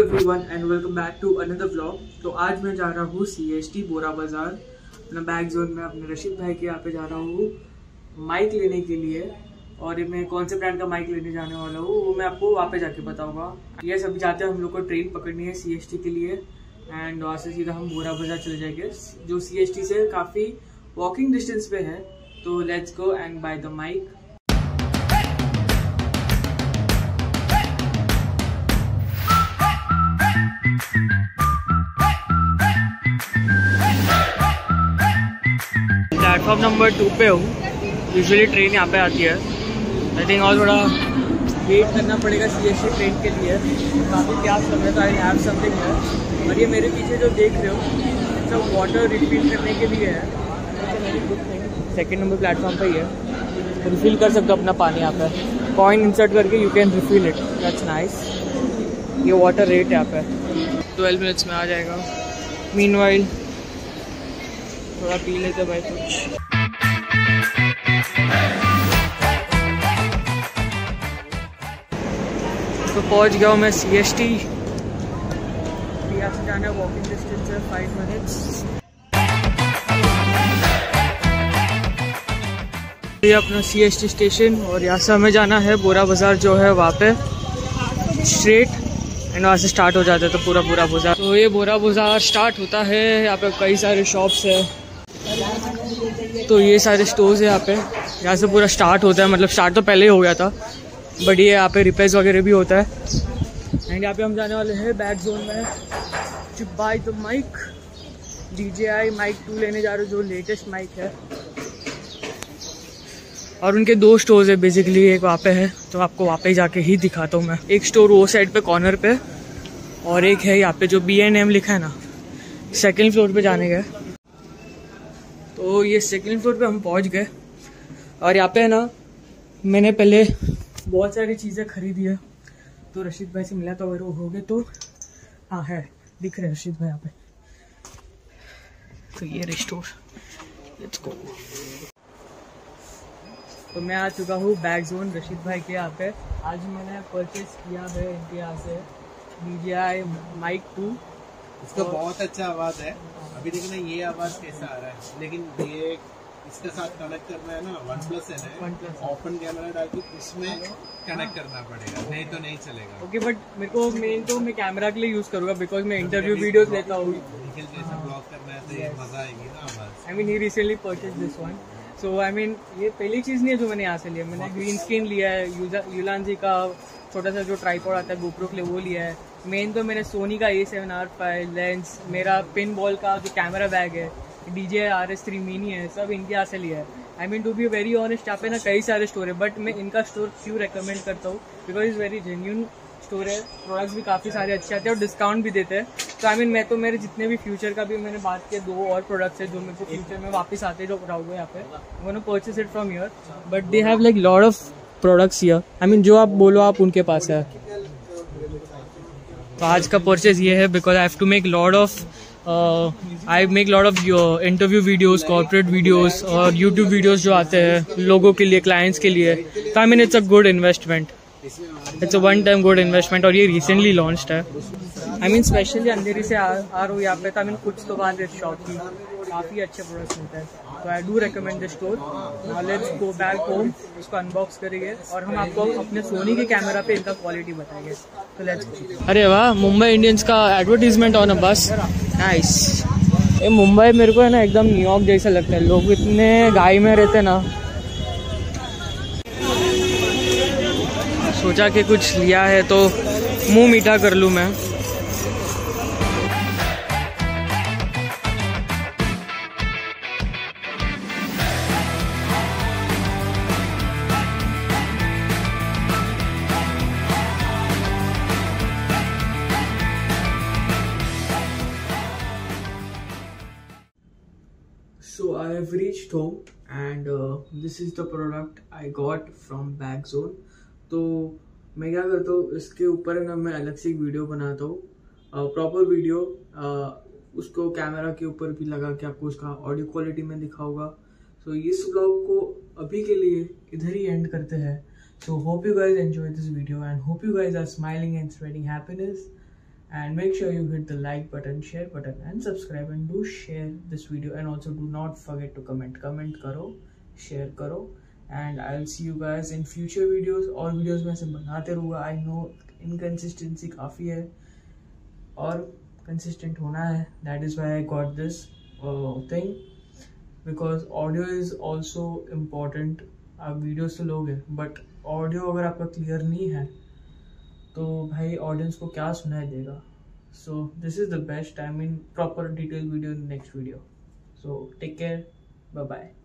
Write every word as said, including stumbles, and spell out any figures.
Everyone and welcome back to another vlog. तो आज मैं जा रहा हूँ सीएसटी बोरा बाज़ार, अपना बैग जोन में अपने रशीद भाई के यहाँ पे जा रहा हूँ माइक लेने के लिए। और मैं कौन से ब्रांड का माइक लेने जाने वाला हूँ वो मैं आपको वहाँ पे जाके बताऊँगा। ये सभी जाते हैं, हम लोग को ट्रेन पकड़नी है सीएसटी के लिए एंड वहाँ से सीधा हम बोरा बाज़ार चले जाएंगे जो सीएसटी से काफ़ी वॉकिंग डिस्टेंस पे है। तो let's go and buy the mic. Platform number two पे हूँ। यूजुअली ट्रेन यहाँ पे आती है। आई थिंक और थोड़ा वेट करना पड़ेगा सीएसटी ट्रेन के लिए। काफ़ी प्यास लग रहा है तो आई हैव समथिंग है। और ये मेरे पीछे जो देख रहे हो सब वाटर रिफिल करने के लिए है। सेकेंड नंबर प्लेटफॉर्म पे ही है, रिफिल कर सकते हो अपना पानी यहाँ पे। कॉइन इंसर्ट करके you can refill it, that's nice. ये वाटर रेट यहाँ पे ट्वेल्व मिनट्स में आ जाएगा। मीनवाइल थोड़ा पी लेते भाई कुछ। तो पहुंच गया हूँ मैं सीएसटी। यहाँ से जाना है, वॉकिंग डिस्टेंस है फाइव मिनट्स। ये अपना सीएसटी स्टेशन और यहाँ से हमें जाना है बोरा बाज़ार जो है वहाँ पे स्ट्रेट एंड वहाँ से स्टार्ट हो जाता है तो पूरा बोरा बाज़ार। तो ये बोरा बाज़ार स्टार्ट होता है, यहाँ पे कई सारे शॉप्स है। तो ये सारे स्टोर्स है यहाँ पे, यहाँ से पूरा स्टार्ट होता है। मतलब स्टार्ट तो पहले ही हो गया था बट ये यहाँ पे रिपेयर्स वगैरह भी होता है। एंड यहाँ पे हम जाने वाले हैं बैक जोन में to buy the mic. D J I mic two लेने जा रहे हो जो लेटेस्ट माइक है। और उनके दो स्टोर्स है बेसिकली, एक वहाँ पे है तो आपको वहाँ पे जाके ही दिखाता हूँ मैं। एक स्टोर वो साइड पे कॉर्नर पे और एक है यहाँ पे जो बी एन एम लिखा है ना, सेकेंड फ्लोर पे जाने गए। तो ये सेकेंड फ्लोर पे हम पहुँच गए और यहाँ पे है ना मैंने पहले बहुत सारी चीज़ें खरीदी है। तो रशीद भाई से मिला तो अगर वो हो गए तो हाँ है, दिख रहे हैं रशीद भाई यहाँ पे। तो ये रिस्टोर, लेट्स गो। तो मैं आ चुका हूँ बैग जोन रशीद भाई के यहाँ पे। आज मैंने परचेज किया है इनके यहाँ से D J I mic two. इसका बहुत अच्छा आवाज़ है। अभी देखना ये आवाज़ कैसा आ रहा है, लेकिन ये इसके साथ कनेक्ट करना है ना, वन प्लस है ना, ओपन कैमरा डाल के उसमें कनेक्ट करना पड़ेगा, नहीं तो नहीं चलेगा। ओके बट मेरे को मेन तो मैं कैमरा के लिए यूज करूँगा बिकॉज मैं इंटरव्यू वीडियोस लेता हूँ। जैसा ब्लॉग करना है तो ये मजा आएगी ना आवाज़। आई मीन ही recently purchase this one. So I mean ये पहली चीज़ नहीं है जो मैंने यहाँ से लिया। मैंने ग्रीन स्क्रीन लिया है, यूलान जी का छोटा सा जो ट्राइपॉड आता है गोप्रो के लिए वो लिया है। मेन तो मैंने सोनी का A seven R five lens, मेरा पिन बॉल का जो कैमरा बैग है, D J R S three mini है, सब इनके यहाँ से लिया है। I mean to be very honest यहाँ पे ना कई सारे स्टोर है बट मैं इनका स्टोर क्यों रेकमेंड करता हूँ because is very genuine store है। प्रोडक्ट्स भी काफ़ी सारे अच्छे आते हैं और डिस्काउंट भी देते हैं। तो आई मीन मैं तो मेरे जितने भी फ्यूचर का भी मैंने बात किया, दो और प्रोडक्ट्स है जो मेरे को फ्यूचर में वापस आते जो रहोगे यहाँ पे, I want to purchase it from here but they have like lot of products here. I mean जो आप बोलो आप उनके पास है। तो आज का परचेज ये है because I have to make lot of I make lot of interview videos, corporate videos और यूट्यूब वीडियोस जो आते हैं लोगों के लिए, क्लाइंट्स के लिए। तो I mean it's a good investment, it's a one time good investment. और ये रिसेंटली लॉन्च्ड है। आई मीन स्पेशली अंधेरी से आ, आ रहा हूँ यहाँ पे। तो आई मीन कुछ तो बाद इस शॉप की काफ़ी अच्छे प्रोडक्ट्स मिलते हैं। तो I do recommend this store. Let's go back home, इसको अनबॉक्स करेंगे और हम आपको अपने सोनी के कैमरा पे इनका क्वालिटी बताएंगे। तो लेट्स गो। अरे वाह, मुंबई इंडियंस का advertisement on a bus, nice. ये मुंबई मेरे को है ना एकदम न्यूयॉर्क जैसा लगता है। लोग इतने गाय में रहते ना। सोचा कि कुछ लिया है तो मुंह मीठा कर लूँ मैं। So I have reached home and uh, this is the product I got from Bag Zone. तो मैं क्या करता हूँ, इसके ऊपर है ना मैं अलग से एक वीडियो बनाता हूँ, प्रॉपर वीडियो, उसको कैमरा के ऊपर भी लगा के आपको उसका ऑडियो क्वालिटी में दिखाऊंगा। सो so, इस व्लॉग को अभी के लिए इधर ही एंड करते हैं। So hope you guys enjoyed this video and hope you guys are smiling and spreading happiness. and make sure you hit the like button, share button and subscribe, and do share this video, and also do not forget to comment comment karo, share karo, and I'll see you guys in future videos. और videos में से बनाते रहूँगा. I know inconsistency काफ़ी है और consistent होना है. That is why I got this uh, thing, because audio is also important. आप videos तो लोगे but audio अगर आपका clear नहीं है तो भाई ऑडियंस को क्या सुनाई देगा. So this is the best. I mean proper detail video in next video. So take care, bye bye.